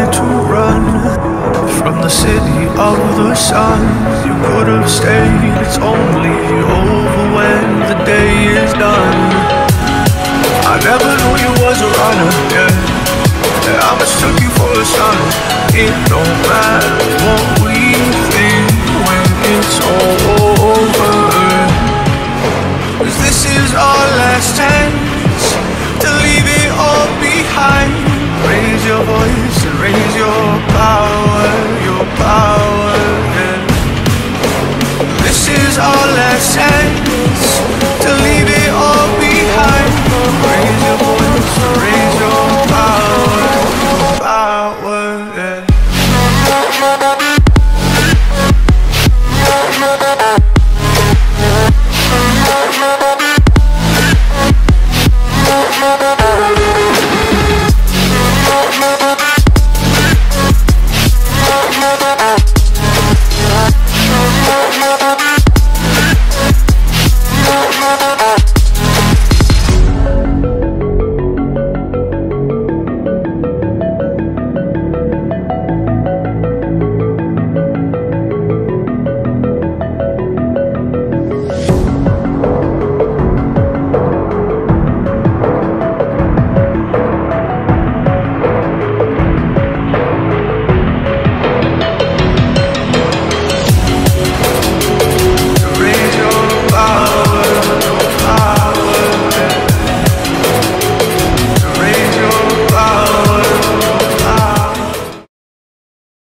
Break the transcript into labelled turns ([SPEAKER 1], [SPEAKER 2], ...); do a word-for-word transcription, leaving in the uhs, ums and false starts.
[SPEAKER 1] to run from the city of the sun. You could have stayed, it's only over when the day is done. I never knew you was a runner, yeah, yeah, I mistook you for a son. It don't matter.